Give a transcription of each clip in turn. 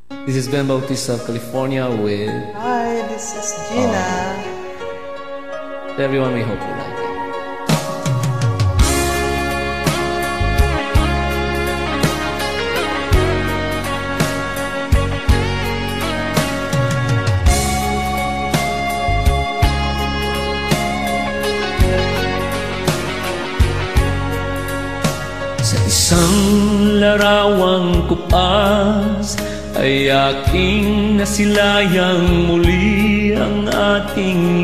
This is Ben Bautista of California with Hi, this is Gina. To everyone, we hope you like it. Sa isang larawang kupas ay aking nasilayang muli ang ating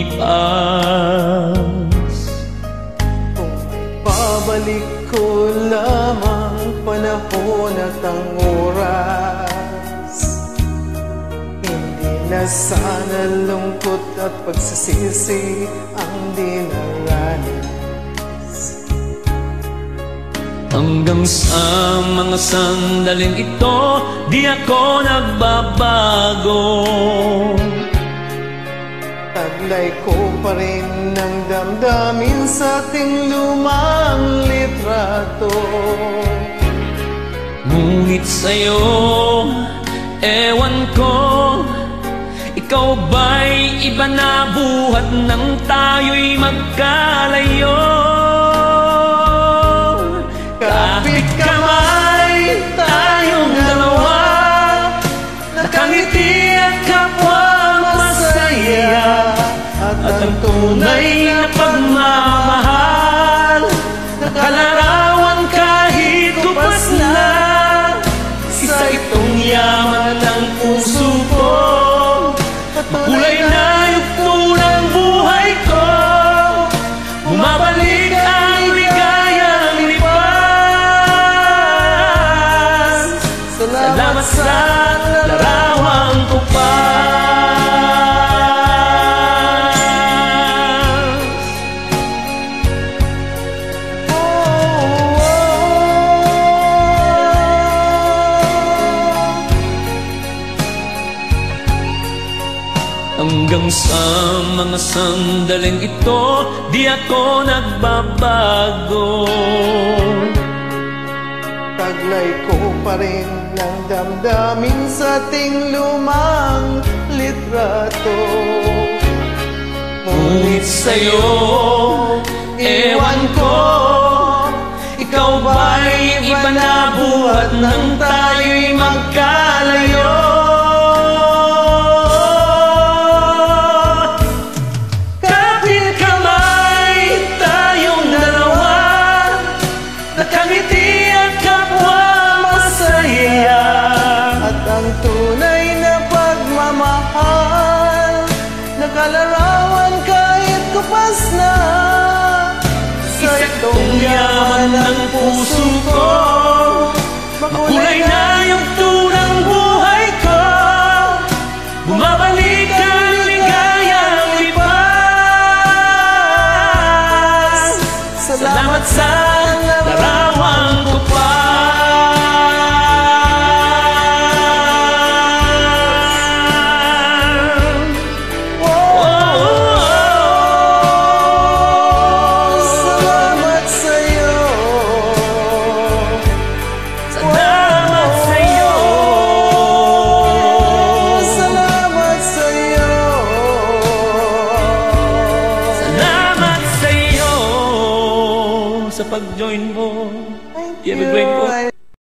lumipas. Kung babalik ko lamang panahon at ang oras, hindi na sana lungkot at pagsisisi ang dinaranas. Hanggang sa mga sandaling ito, di ako nagbabago. Taglay ko pa rin ang damdamin sa ating lumang litrato. Ngunit sa'yo, ewan ko, ikaw ba'y iba na buhat nang tayo'y magkalayo? Kapit kamay tayong dalawa, nakangiti at kapwa masaya, at ang tunay na pagmamahal, nakalarawan kahit kupas na. Isa itong yaman ng puso ko, makulay na yugto ng buhay ko, bumabalik ang ligayang lipas. Salamat sa larawang kupas. Hanggang sa mga sandaling ito, di ako nagbabago. Taglay ko pa rin ang damdamin sa ating lumang litrato. Ngunit sa'yo, ewan ko, ikaw ba'y iba na buhat nang tayo'y magkalayo? Kapit kamay tayong dalawa, nakangiti at kapwa masaya, At ang tunay na pagmamahal, nakalarawan kahit kupas na. Sa itong yaman ng puso ko, makulay na yung tunang buhay ko, bumabalik ang ligayang lipas. Salamat sa larawang kupas. Salamat sa'yo. Salamat sa'yo. Salamat sa'yo. Salamat sa'yo sa pag-join mo